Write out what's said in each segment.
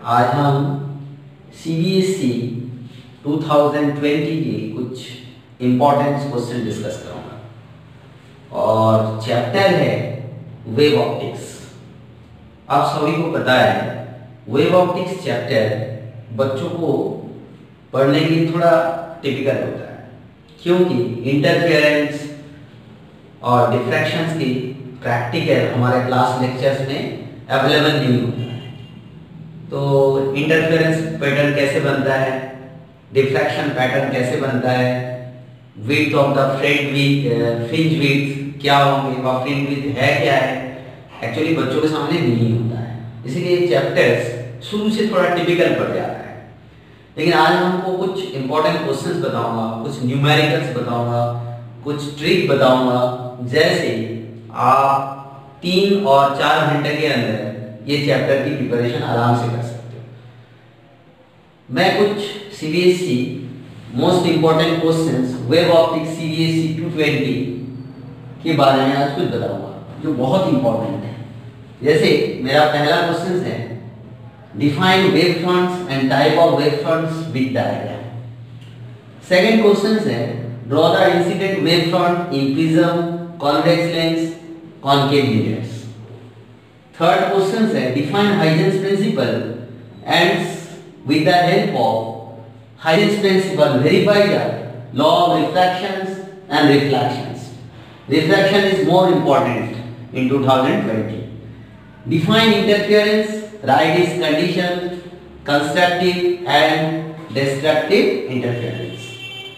आज हम CBSE 2020 के कुछ इम्पोर्टेंट क्वेश्चन डिस्कस करूँगा और चैप्टर है वेव ऑप्टिक्स। आप सभी को पता है वेव ऑप्टिक्स चैप्टर बच्चों को पढ़ने के लिए थोड़ा टिपिकल होता है, क्योंकि इंटरफेरेंस और डिफ्रैक्शंस की प्रैक्टिकल हमारे क्लास लेक्चर्स में अवेलेबल नहीं होता है। तो इंटरफेरेंस पैटर्न कैसे बनता है, डिफ्रैक्शन पैटर्न कैसे बनता है, width of the fringe width क्या होंगे और फ्रिंज विड्थ है क्या है, एक्चुअली बच्चों के सामने नहीं होता है। इसीलिए चैप्टर्स शुरू से थोड़ा टिपिकल पड़ जाता है। लेकिन आज हमको कुछ इंपॉर्टेंट क्वेश्चंस बताऊंगा, कुछ न्यूमेरिकल्स बताऊंगा, कुछ ट्रिक बताऊंगा, जैसे आप 3 और 4 घंटे के अंदर ये चैप्टर की प्रिपरेशन आराम से कर सकते हो। मैं कुछ CBSE most important questions wave optics CBSE 220 के बारे में आज कुछ बताऊंगा जो बहुत इंपॉर्टेंट है। जैसे मेरा पहला क्वेश्चन है define wave fronts and type of wave fronts with diagram. Second question है draw the incident wave front in prism, convex lens, concave mirrors. Third question है define Huygens principle and with the help of Huygens principle verify the law of refractions and reflections. Refraction is more important in 2020. Define interference, write its condition, constructive and destructive interference.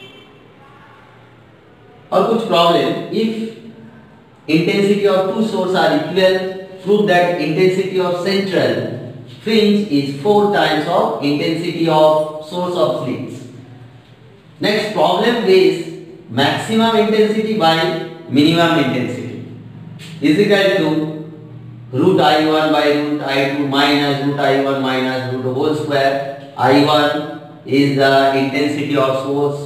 और कुछ problem, if intensity of two sources are equal, prove that intensity of central fringe is 4 times of intensity of source of slits. Next problem is maximum intensity by minimum intensity is equal to root I1 by root I2 minus root I1 minus root whole square. I1 is the intensity of source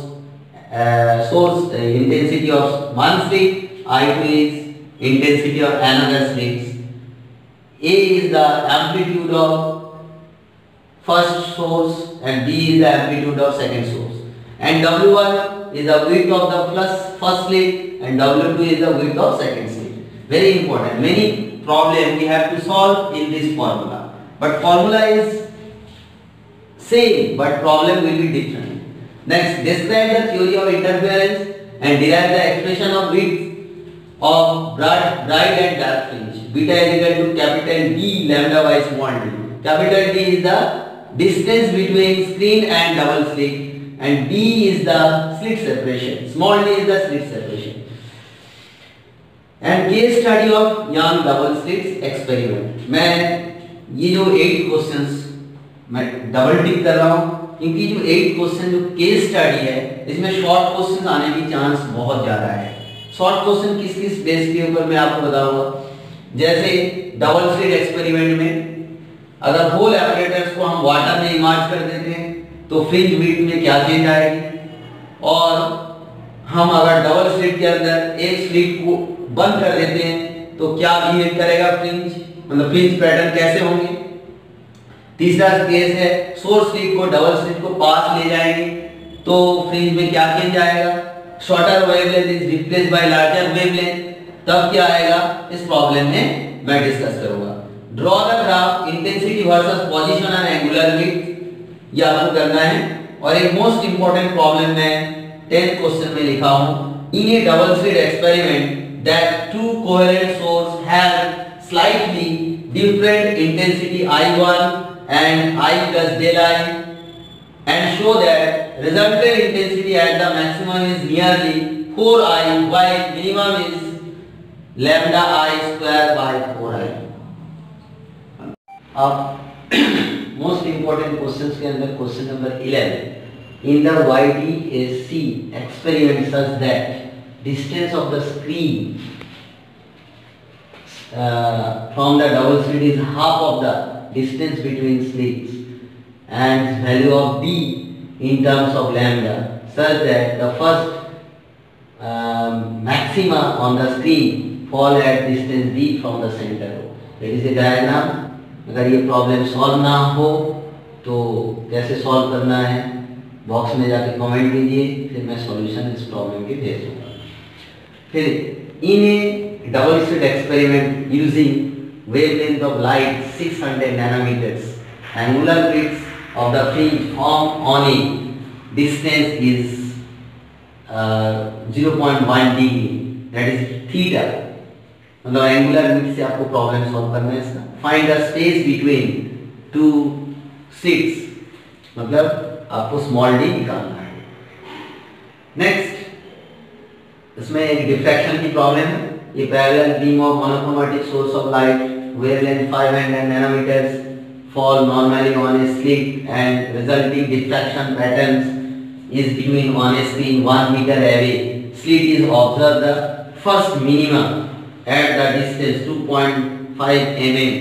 intensity of one slit, I2 is intensity of another slit. A is the amplitude of first source and B is the amplitude of second source, and W1 is the width of the first slit and W2 is the width of second slit. Very important. Many problems we have to solve in this formula, but formula is same but problem will be different. Next, describe the theory of interference and derive the expression of width of bright and dark fringe. Beta is equal to capital D lambda by small d. Capital D is the distance between screen and double slit, and D is the slit separation. Small d is the slit separation. And case study of young double slits experiment. मैं ये जो 8 questions मैं double tick कर रहा हूँ क्योंकि जो 8 question जो केस स्टडी है इसमें शॉर्ट क्वेश्चंस आने की चांस बहुत ज़्यादा है। शॉर्ट क्वेश्चन किस किस बेस के ऊपर मैं आपको बताऊंगा। जैसे डबल स्लिट एक्सपेरिमेंट में अगर होल एपरेटर्स को हम वाटर में इमर्ज कर देते हैं तो फ्रिंज विड्थ में क्या चेंज आएगी, और हम अगर डबल स्लिट के अंदर एक स्लिट को बंद कर देते हैं तो क्या बिहेव करेगा फ्रिंज, मतलब फ्रिंज पैटर्न कैसे होंगे। तीसरा केस है सोर्स स्लिट को डबल स्लिट को पास ले जाएंगे तो फ्रिंज में क्या चेंज आएगा, shorter wavelength is replaced by larger wavelength, तब क्या आएगा इस प्रॉब्लम में मैं डिस्कस करूंगा। Draw the graph intensity versus position and angular width, ये आपको करना है। और एक मोस्ट इंपोर्टेंट प्रॉब्लम मैं 10th क्वेश्चन में लिखा हूं, in a double slit experiment that two coherent sources have slightly different intensity I1 and I plus del I, and show that resultant intensity at the maximum is nearly 4I while minimum is lambda I square by 4I. अब most important questions के अंदर question number 11, in the YDSC experiment such that distance of the screen from the double slit is half of the distance between slits, and value of B in terms of lambda such that the first maxima on the screen fall at distance D from the center. That is a diagram. अगर ये problem solve ना हो तो कैसे solve करना है box में जाके कमेंट कीजिए, फिर मैं सॉल्यूशन इस प्रॉब्लम के भेज दूंगा। फिर in a double slit experiment using wavelength of light 600 nanometers, angular width of the fringe formed on a distance is 0.1 degree, that is theta। मतलब एंगुलर विड्थ से आपको प्रॉब्लम सॉल्व करना है इसका। Find the space between two slits, मतलब आपको small D निकालना है। नेक्स्ट इसमें एक डिफ्रैक्शन की प्रॉब्लम है। ये parallel beam of monochromatic source of light wavelength 500 nanometers fall normally on a slit and resulting diffraction patterns is between on a screen 1 meter away. Slit is observed the first minimum at the distance 2.5 mm.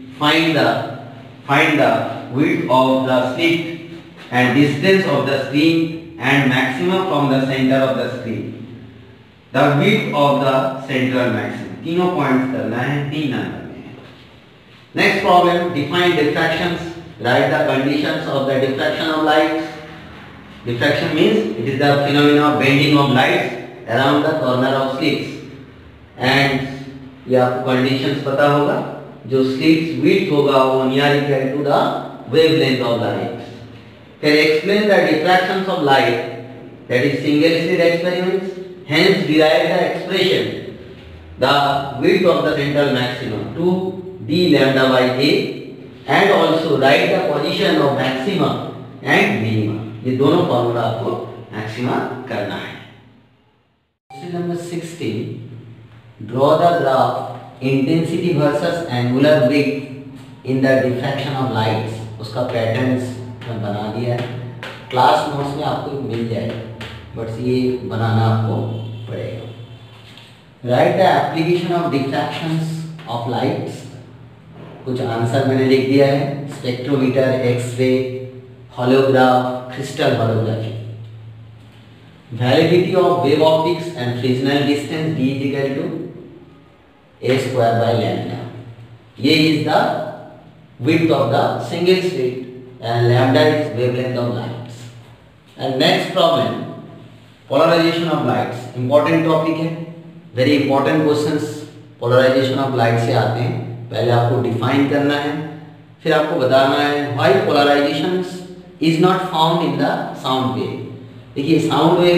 Find the width of the slit and distance of the screen and maximum from the center of the screen. The width of the central maximum. तीनों points करना है, 3 number. Next problem, define diffractions. Write the conditions of the diffraction of light. Diffraction means it is the phenomena of bending of lights around the corner of slits. And ये आपको conditions पता होगा, जो slits width होगा वो near equal to the wavelength of light. Then explain the diffractions of light, that is single slit experiments. Hence derive the expression, the width of the central maximum to d lambda by a, and also write the position of maxima and minima। ये दोनों formula आपको maxima करना है। Question number 16, draw the graph intensity versus angular width in the diffraction of lights. उसका patterns मैं बना दिया है, क्लास नोट्स में आपको मिल जाएगा, बट ये बनाना आपको पड़ेगा। Write the application of diffractions of lights. कुछ आंसर मैंने लिख दिया है, spectrometer, x ray, holograph, crystal holography. Validity of wave optics and Fresnel distance d is equal to a square by lambda। ये is the width of the single slit and lambda is wavelength of lights। And next problem, polarization of lights, important topic है, very important questions polarization of light से आते हैं। पहले आपको define करना है, फिर आपको बताना है why polarisation is not found in the sound wave. देखिए साउंड वेव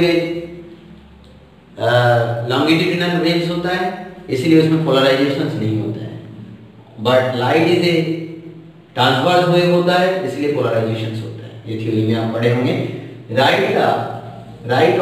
लॉन्गिट्यूडिनल वेव्स होता है, इसलिए उसमें पोलराइजेशन नहीं होता है, but light is a transverse wave होता है, इसलिए पोलराइजेशन होता है। ये थ्योरी में आप पढ़े होंगे। Write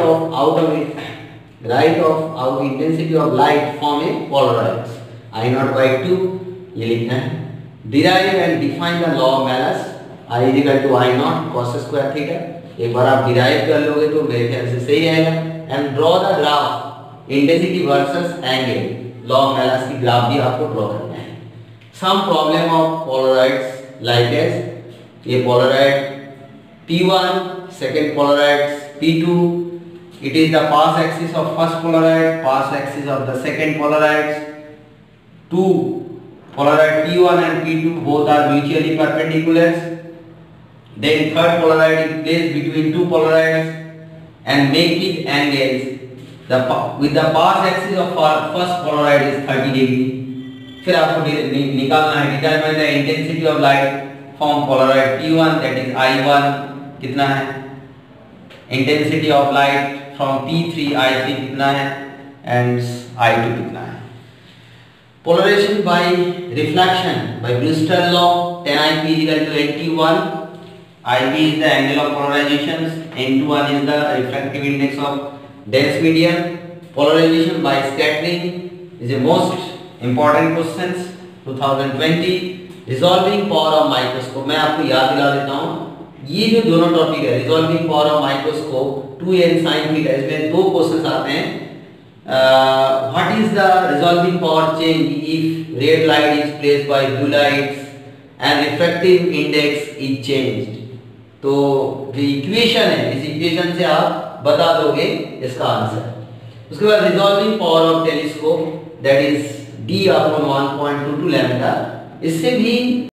of out intensity of light form a polarize I0/2 ये लिखना है। Derive and define the law of Malus, I = I0 cos square theta. एक बार आप डिराइव कर लोगे तो मेरे ख्याल से सही रहेगा। And draw the graph intensity versus angle, law of Malus की ग्राफ भी आपको ड्रॉ करना है। Some problem of polaroids like as, ये polaroid P1, second polaroid P2, it is the path axis of first polaroid, path axis of the second polaroid। Two polaroid P1 and P2 both are mutually perpendicular। Then third polaroid is placed between two polarities and making angles with the path axis of first polaroid is 30 degree। फिर आपको निकालना है determine the intensity of light from polaroid P1, that is I1 कितना है, intensity of light from P3 I3 कितना है, and I2 कितना है। Polarization by reflection by Brewster's law, tan IP is equal to NT1। IP is the angle of polarization, NT1 is the refractive index of dense medium। Polarization by scattering is the most important questions 2020। Resolving power of microscope, मैं आपको याद दिला देता हूँ, ये जो दोनों topic है resolving power of microscope 2n sin theta, इसमें दो क्वेश्चंस आते हैं। What is the resolving power change if red light is placed by blue lights and refractive index is changed? तो जो इक्वेशन है, इस इक्वेशन से आप बता दोगे इसका आंसर। उसके बाद resolving power of telescope, that is d/1.22 lambda, इससे भी